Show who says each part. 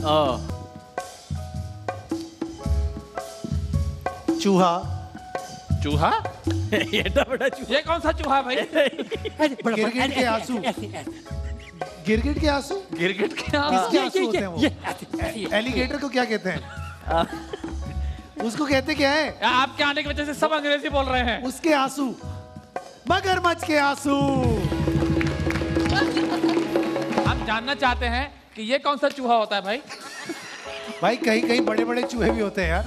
Speaker 1: चूहा।
Speaker 2: चूहा?
Speaker 3: बड़ा चूहा।
Speaker 2: ये कौन सा चूहा भाई?
Speaker 1: गिरगिट के आंसू। गिरगिट के आंसू।
Speaker 2: गिरगिट के
Speaker 1: किसके आंसू होते हैं वो? एलिगेटर को क्या कहते हैं? उसको कहते क्या है?
Speaker 2: आपके आने की वजह से सब अंग्रेजी बोल रहे हैं।
Speaker 1: उसके आंसू। मगरमच्छ के आंसू।
Speaker 2: हम जानना चाहते हैं कि ये कौन सा चूहा होता है भाई?
Speaker 1: भाई कहीं कहीं बड़े बड़े चूहे भी होते हैं यार।